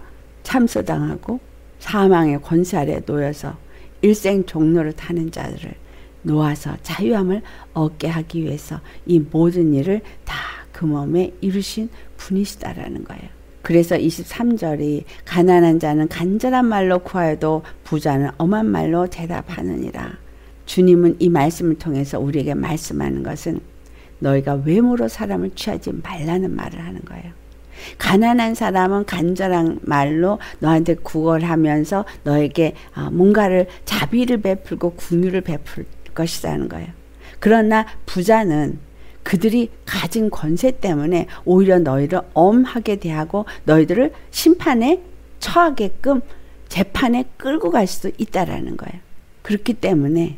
Speaker 1: 참소당하고 사망의 권세 아래 놓여서 일생 종로를 타는 자들을 놓아서 자유함을 얻게 하기 위해서 이 모든 일을 다 그 몸에 이루신 분이시다라는 거예요. 그래서 이십삼 절이 가난한 자는 간절한 말로 구하여도 부자는 엄한 말로 대답하느니라. 주님은 이 말씀을 통해서 우리에게 말씀하는 것은 너희가 외모로 사람을 취하지 말라는 말을 하는 거예요. 가난한 사람은 간절한 말로 너한테 구걸하면서 너에게 뭔가를 자비를 베풀고 긍휼을 베풀 것이라는 거예요. 그러나 부자는 그들이 가진 권세 때문에 오히려 너희를 엄하게 대하고 너희들을 심판에 처하게끔 재판에 끌고 갈 수도 있다라는 거예요. 그렇기 때문에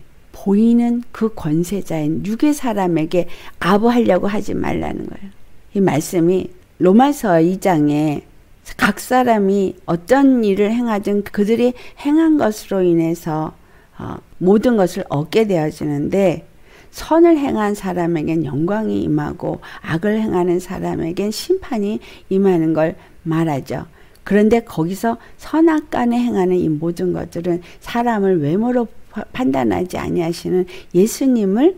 Speaker 1: 보이는 그 권세자인 육의 사람에게 아부하려고 하지 말라는 거예요. 이 말씀이 로마서 이 장에 각 사람이 어떤 일을 행하든 그들이 행한 것으로 인해서 어, 모든 것을 얻게 되어지는데 선을 행한 사람에겐 영광이 임하고 악을 행하는 사람에겐 심판이 임하는 걸 말하죠. 그런데 거기서 선악간에 행하는 이 모든 것들은 사람을 외모로 판단하지 아니하시는 예수님을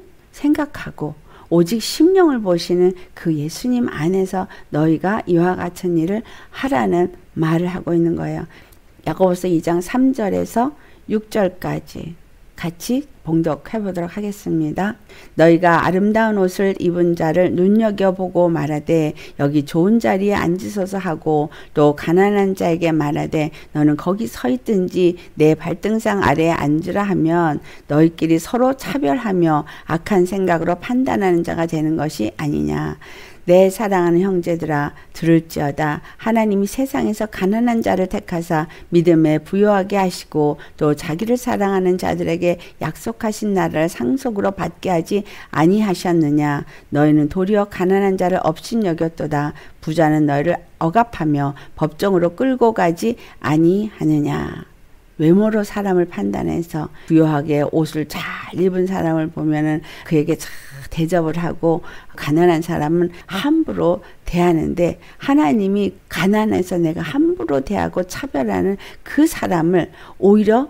Speaker 1: 생각하고 오직 심령을 보시는 그 예수님 안에서 너희가 이와 같은 일을 하라는 말을 하고 있는 거예요. 야고보서 이 장 삼 절에서 육 절까지 같이 봉독해 보도록 하겠습니다. 너희가 아름다운 옷을 입은 자를 눈여겨보고 말하되 여기 좋은 자리에 앉으소서 하고 또 가난한 자에게 말하되 너는 거기 서 있든지 내 발등상 아래에 앉으라 하면 너희끼리 서로 차별하며 악한 생각으로 판단하는 자가 되는 것이 아니냐. 내 사랑하는 형제들아 들을지어다. 하나님이 세상에서 가난한 자를 택하사 믿음에 부요하게 하시고 또 자기를 사랑하는 자들에게 약속하신 나라를 상속으로 받게 하지 아니하셨느냐. 너희는 도리어 가난한 자를 업신여겼도다. 부자는 너희를 억압하며 법정으로 끌고 가지 아니하느냐. 외모로 사람을 판단해서 부요하게 옷을 잘 입은 사람을 보면은 그에게 잘 대접을 하고 가난한 사람은 함부로 대하는데 하나님이 가난해서 내가 함부로 대하고 차별하는 그 사람을 오히려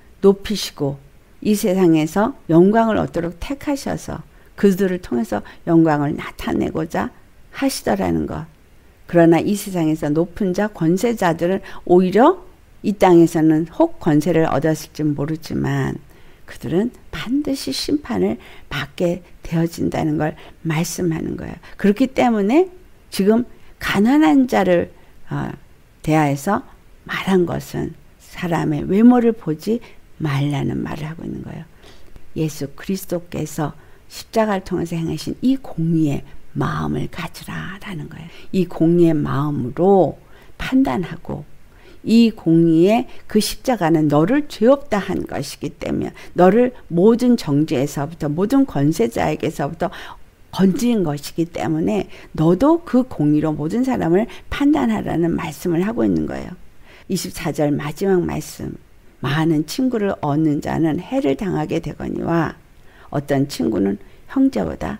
Speaker 1: 높이시고 이 세상에서 영광을 얻도록 택하셔서 그들을 통해서 영광을 나타내고자 하시더라는 것. 그러나 이 세상에서 높은 자 권세자들은 오히려 이 땅에서는 혹 권세를 얻었을지 모르지만 그들은 반드시 심판을 받게 되어진다는 걸 말씀하는 거예요. 그렇기 때문에 지금 가난한 자를 어, 대하여서 말한 것은 사람의 외모를 보지 말라는 말을 하고 있는 거예요. 예수 그리스도께서 십자가를 통해서 행하신 이 공의의 마음을 가지라라는 거예요. 이 공의의 마음으로 판단하고 이 공의의 그 십자가는 너를 죄 없다 한 것이기 때문에 너를 모든 정죄에서부터 모든 권세자에게서부터 건진 것이기 때문에 너도 그 공의로 모든 사람을 판단하라는 말씀을 하고 있는 거예요. 이십사 절 마지막 말씀. 많은 친구를 얻는 자는 해를 당하게 되거니와 어떤 친구는 형제보다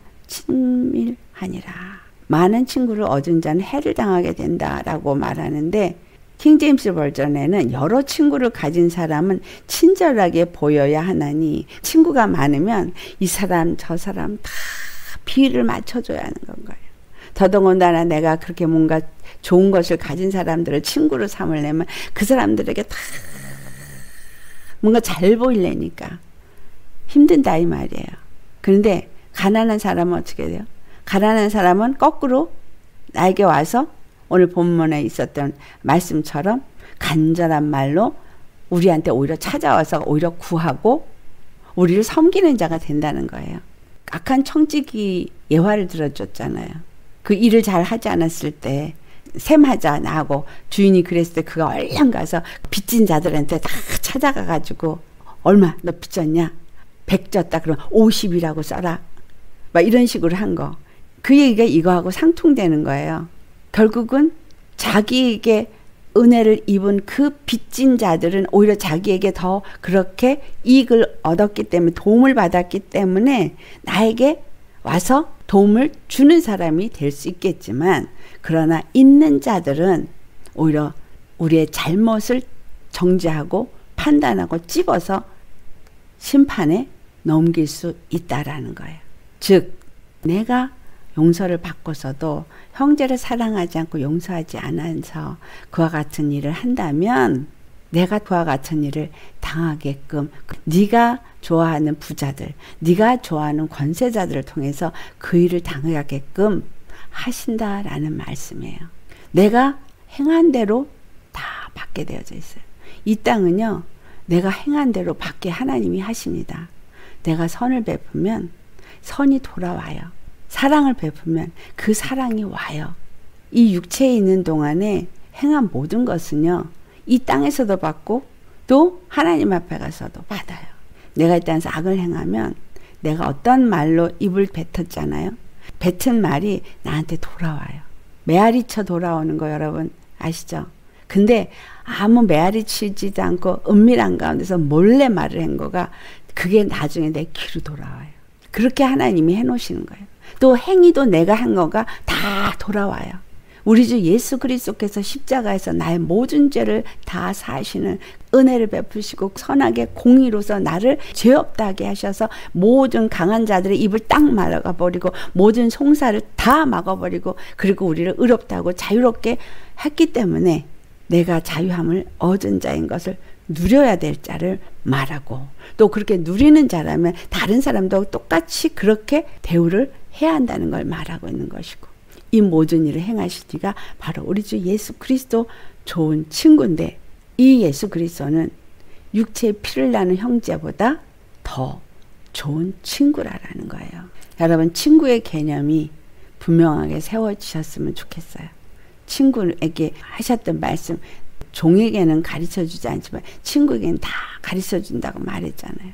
Speaker 1: 친밀하니라. 많은 친구를 얻은 자는 해를 당하게 된다라고 말하는데 킹제임스 버전에는 여러 친구를 가진 사람은 친절하게 보여야 하나니 친구가 많으면 이 사람 저 사람 다 비위를 맞춰줘야 하는 건가요. 더더군다나 내가 그렇게 뭔가 좋은 것을 가진 사람들을 친구로 삼으려면 그 사람들에게 다 뭔가 잘 보이려니까 힘든다 이 말이에요. 그런데 가난한 사람은 어떻게 돼요? 가난한 사람은 거꾸로 나에게 와서 오늘 본문에 있었던 말씀처럼 간절한 말로 우리한테 오히려 찾아와서 오히려 구하고 우리를 섬기는 자가 된다는 거예요. 악한 청지기 예화를 들어줬잖아요. 그 일을 잘 하지 않았을 때 셈하자 나하고 주인이 그랬을 때 그가 얼른 가서 빚진 자들한테 다 찾아가가지고 얼마 너 빚졌냐? 백 졌다 그러면 오십이라고 써라. 막 이런 식으로 한 거. 그 얘기가 이거하고 상통되는 거예요. 결국은 자기에게 은혜를 입은 그 빚진 자들은 오히려 자기에게 더 그렇게 이익을 얻었기 때문에 도움을 받았기 때문에 나에게 와서 도움을 주는 사람이 될 수 있겠지만 그러나 있는 자들은 오히려 우리의 잘못을 정죄하고 판단하고 찝어서 심판에 넘길 수 있다라는 거예요. 즉 내가 용서를 받고서도 형제를 사랑하지 않고 용서하지 않아서 그와 같은 일을 한다면 내가 그와 같은 일을 당하게끔 네가 좋아하는 부자들, 네가 좋아하는 권세자들을 통해서 그 일을 당하게끔 하신다라는 말씀이에요. 내가 행한 대로 다 받게 되어져 있어요. 이 땅은요, 내가 행한 대로 받게 하나님이 하십니다. 내가 선을 베푸면 선이 돌아와요. 사랑을 베푸면 그 사랑이 와요. 이 육체에 있는 동안에 행한 모든 것은요, 이 땅에서도 받고 또 하나님 앞에 가서도 받아요. 내가 이 땅에서 악을 행하면 내가 어떤 말로 입을 뱉었잖아요. 뱉은 말이 나한테 돌아와요. 메아리쳐 돌아오는 거 여러분 아시죠? 근데 아무 메아리 치지도 않고 은밀한 가운데서 몰래 말을 한 거가 그게 나중에 내 귀로 돌아와요. 그렇게 하나님이 해놓으시는 거예요. 또 행위도 내가 한 거가 다 돌아와요. 우리 주 예수 그리스도께서 십자가에서 나의 모든 죄를 다 사하시는 은혜를 베푸시고 선하게 공의로서 나를 죄 없다 하게 하셔서 모든 강한 자들의 입을 딱 막아버리고 모든 송사를 다 막아버리고 그리고 우리를 의롭다고 자유롭게 했기 때문에 내가 자유함을 얻은 자인 것을 누려야 될 자를 말하고 또 그렇게 누리는 자라면 다른 사람도 똑같이 그렇게 대우를 해야 한다는 걸 말하고 있는 것이고 이 모든 일을 행하시니가 바로 우리 주 예수 그리스도 좋은 친구인데 이 예수 그리스도는 육체의 피를 나는 형제보다 더 좋은 친구라는 거예요. 여러분 친구의 개념이 분명하게 세워지셨으면 좋겠어요. 친구에게 하셨던 말씀 종에게는 가르쳐주지 않지만 친구에게는 다 가르쳐준다고 말했잖아요.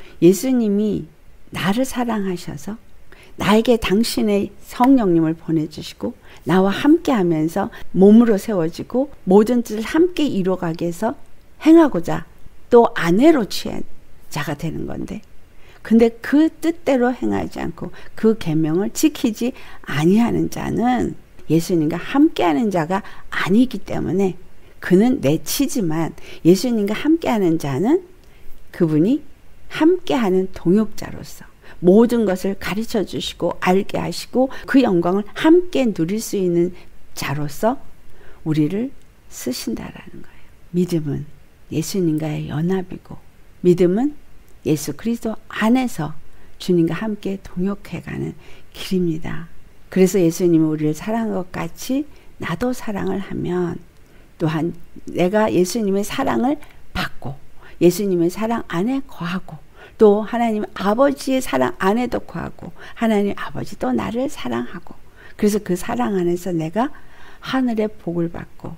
Speaker 1: 예수님이 나를 사랑하셔서 나에게 당신의 성령님을 보내주시고 나와 함께 하면서 몸으로 세워지고 모든 뜻을 함께 이루어가게 해서 행하고자 또 아내로 취한 자가 되는 건데 근데 그 뜻대로 행하지 않고 그 계명을 지키지 아니하는 자는 예수님과 함께하는 자가 아니기 때문에 그는 내 치지만 예수님과 함께하는 자는 그분이 함께하는 동역자로서 모든 것을 가르쳐 주시고 알게 하시고 그 영광을 함께 누릴 수 있는 자로서 우리를 쓰신다라는 거예요. 믿음은 예수님과의 연합이고 믿음은 예수 그리스도 안에서 주님과 함께 동역해가는 길입니다. 그래서 예수님이 우리를 사랑한 것 같이 나도 사랑을 하면 또한 내가 예수님의 사랑을 받고 예수님의 사랑 안에 거하고 또 하나님 아버지의 사랑 안에도 거하고 하나님 아버지도 나를 사랑하고 그래서 그 사랑 안에서 내가 하늘의 복을 받고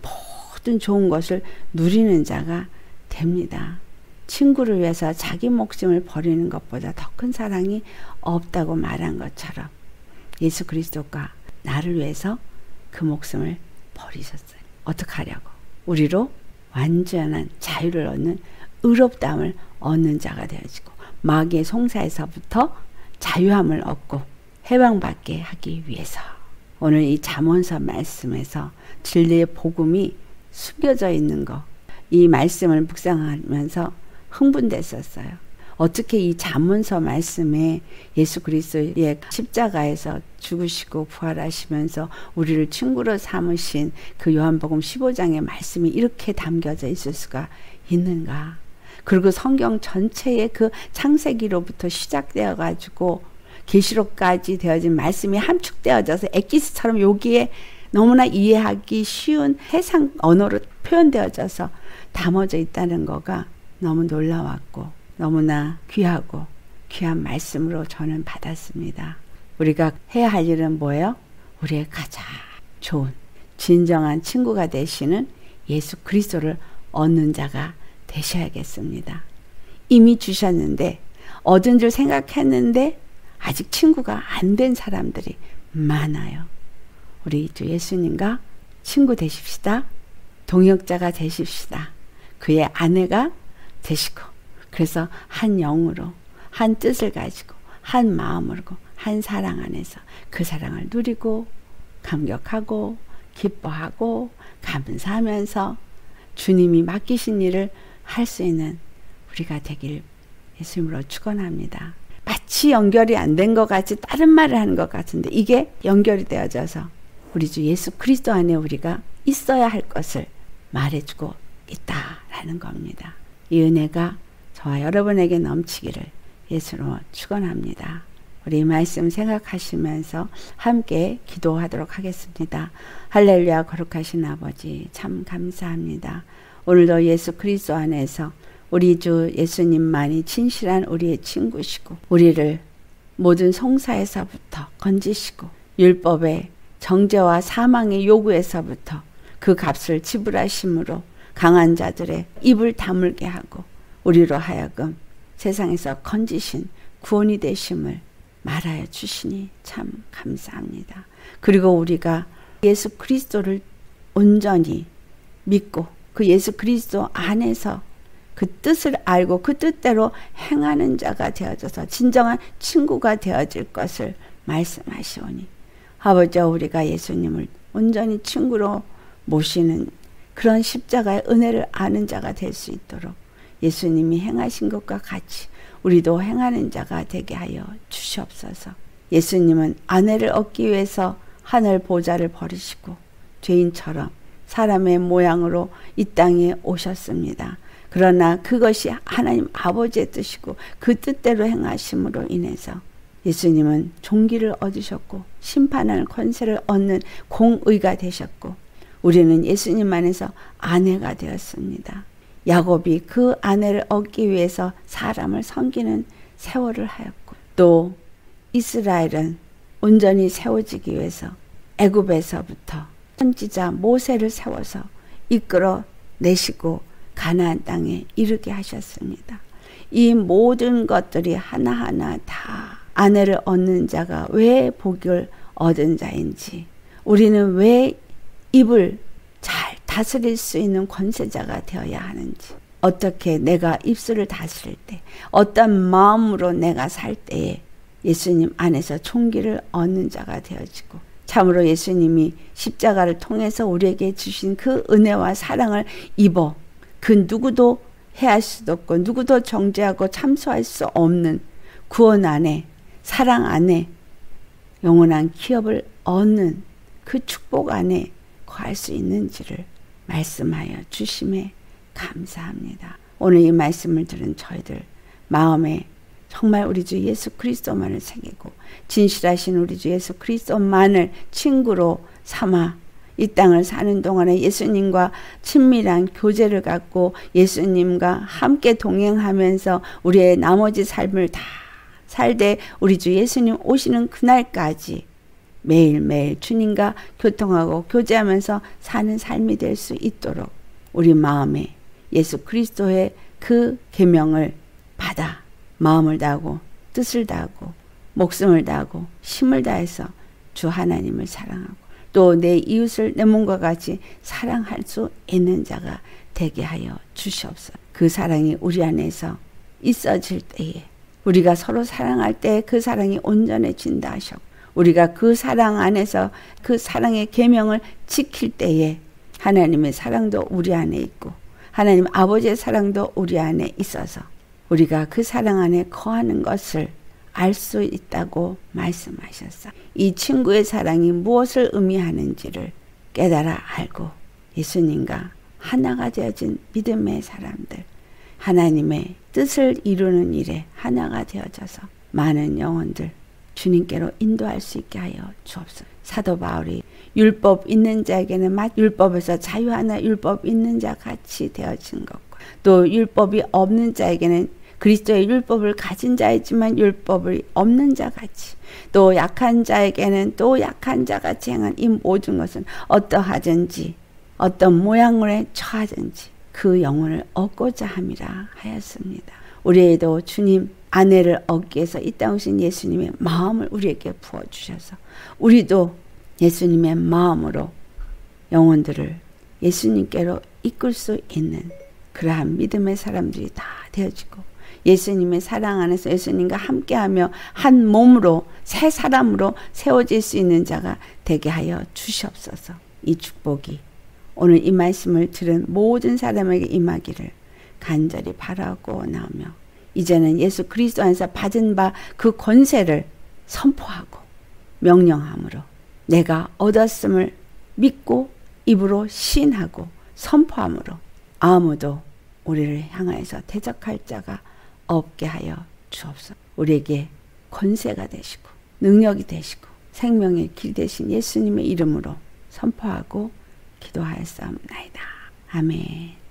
Speaker 1: 모든 좋은 것을 누리는 자가 됩니다. 친구를 위해서 자기 목숨을 버리는 것보다 더 큰 사랑이 없다고 말한 것처럼 예수 그리스도가 나를 위해서 그 목숨을 버리셨어요. 어떻게 하려고? 우리로 완전한 자유를 얻는 의롭다함을 얻는 자가 되어지고 마귀의 송사에서부터 자유함을 얻고 해방받게 하기 위해서 오늘 이 잠언서 말씀에서 진리의 복음이 숨겨져 있는 거 이 말씀을 묵상하면서 흥분됐었어요. 어떻게 이 잠언서 말씀에 예수 그리스도의 십자가에서 죽으시고 부활하시면서 우리를 친구로 삼으신 그 요한복음 십오 장의 말씀이 이렇게 담겨져 있을 수가 있는가? 그리고 성경 전체의 그 창세기로부터 시작되어 가지고 계시록까지 되어진 말씀이 함축되어져서 엑기스처럼 여기에 너무나 이해하기 쉬운 해상 언어로 표현되어져서 담아져 있다는 거가 너무 놀라웠고 너무나 귀하고 귀한 말씀으로 저는 받았습니다. 우리가 해야 할 일은 뭐예요? 우리의 가장 좋은 진정한 친구가 되시는 예수 그리스도를 얻는 자가 되셔야겠습니다. 이미 주셨는데 얻은 줄 생각했는데 아직 친구가 안 된 사람들이 많아요. 우리 주 예수님과 친구 되십시다. 동역자가 되십시다. 그의 아내가 되시고 그래서 한 영으로 한 뜻을 가지고 한 마음으로 한 사랑 안에서 그 사랑을 누리고 감격하고 기뻐하고 감사하면서 주님이 맡기신 일을 할 수 있는 우리가 되길 예수님으로 축원합니다. 마치 연결이 안 된 것 같이 다른 말을 하는 것 같은데 이게 연결이 되어져서 우리 주 예수 그리스도 안에 우리가 있어야 할 것을 말해주고 있다라는 겁니다. 이 은혜가 저와 여러분에게 넘치기를 예수로 축원합니다. 우리 말씀 생각하시면서 함께 기도하도록 하겠습니다. 할렐루야. 거룩하신 아버지 참 감사합니다. 오늘도 예수 그리스도 안에서 우리 주 예수님만이 진실한 우리의 친구시고 우리를 모든 송사에서부터 건지시고 율법의 정죄와 사망의 요구에서부터 그 값을 지불하심으로 강한 자들의 입을 다물게 하고 우리로 하여금 세상에서 건지신 구원이 되심을 말하여 주시니 참 감사합니다. 그리고 우리가 예수 그리스도를 온전히 믿고 그 예수 그리스도 안에서 그 뜻을 알고 그 뜻대로 행하는 자가 되어져서 진정한 친구가 되어질 것을 말씀하시오니 아버지와 우리가 예수님을 온전히 친구로 모시는 그런 십자가의 은혜를 아는 자가 될 수 있도록 예수님이 행하신 것과 같이 우리도 행하는 자가 되게 하여 주시옵소서. 예수님은 아내를 얻기 위해서 하늘 보좌를 버리시고 죄인처럼 사람의 모양으로 이 땅에 오셨습니다. 그러나 그것이 하나님 아버지의 뜻이고 그 뜻대로 행하심으로 인해서 예수님은 종기를 얻으셨고 심판할 권세를 얻는 공의가 되셨고 우리는 예수님 안에서 아내가 되었습니다. 야곱이 그 아내를 얻기 위해서 사람을 섬기는 세월을 하였고 또 이스라엘은 온전히 세워지기 위해서 애굽에서부터 선지자 모세를 세워서 이끌어 내시고 가나안 땅에 이르게 하셨습니다. 이 모든 것들이 하나하나 다 아내를 얻는 자가 왜 복을 얻은 자인지 우리는 왜 입을 잘 다스릴 수 있는 권세자가 되어야 하는지 어떻게 내가 입술을 다스릴 때 어떤 마음으로 내가 살 때에 예수님 안에서 총기를 얻는 자가 되어지고 참으로 예수님이 십자가를 통해서 우리에게 주신 그 은혜와 사랑을 입어 그 누구도 해할 수도 없고 누구도 정죄하고 참소할 수 없는 구원 안에 사랑 안에 영원한 기업을 얻는 그 축복 안에 거할 수 있는지를 말씀하여 주심에 감사합니다. 오늘 이 말씀을 들은 저희들 마음에 정말 우리 주 예수 그리스도만을 새기고 진실하신 우리 주 예수 그리스도만을 친구로 삼아 이 땅을 사는 동안에 예수님과 친밀한 교제를 갖고 예수님과 함께 동행하면서 우리의 나머지 삶을 다 살되 우리 주 예수님 오시는 그날까지 매일매일 주님과 교통하고 교제하면서 사는 삶이 될 수 있도록 우리 마음에 예수 그리스도의 그 계명을 받아 마음을 다하고 뜻을 다하고 목숨을 다하고 힘을 다해서 주 하나님을 사랑하고 또 내 이웃을 내 몸과 같이 사랑할 수 있는 자가 되게 하여 주시옵소서. 그 사랑이 우리 안에서 있어질 때에 우리가 서로 사랑할 때 그 사랑이 온전해진다 하셨고 우리가 그 사랑 안에서 그 사랑의 계명을 지킬 때에 하나님의 사랑도 우리 안에 있고 하나님 아버지의 사랑도 우리 안에 있어서 우리가 그 사랑 안에 거하는 것을 알 수 있다고 말씀하셨어. 이 친구의 사랑이 무엇을 의미하는지를 깨달아 알고 예수님과 하나가 되어진 믿음의 사람들 하나님의 뜻을 이루는 일에 하나가 되어져서 많은 영혼들 주님께로 인도할 수 있게 하여 주옵소서. 사도 바울이 율법 있는 자에게는 막 율법에서 자유하나 율법 있는 자 같이 되어진 것과 또 율법이 없는 자에게는 그리스도의 율법을 가진 자이지만 율법을 없는 자 같이 또 약한 자에게는 또 약한 자 같이 행한 이 모든 것은 어떠하든지 어떤 모양으로 처하든지 그 영혼을 얻고자 함이라 하였습니다. 우리에도 주님 아내를 얻기 위해서 이 땅에 오신 예수님의 마음을 우리에게 부어주셔서 우리도 예수님의 마음으로 영혼들을 예수님께로 이끌 수 있는 그러한 믿음의 사람들이 다 되어지고 예수님의 사랑 안에서 예수님과 함께하며 한 몸으로 새 사람으로 세워질 수 있는 자가 되게 하여 주시옵소서. 이 축복이 오늘 이 말씀을 들은 모든 사람에게 임하기를 간절히 바라고 나오며 이제는 예수 그리스도 안에서 받은 바 그 권세를 선포하고 명령함으로 내가 얻었음을 믿고 입으로 시인하고 선포함으로 아무도 우리를 향하여서 대적할 자가 없게 하여 주옵소서. 우리에게 권세가 되시고 능력이 되시고 생명의 길 되신 예수님의 이름으로 선포하고 기도하였사옵나이다. 아멘.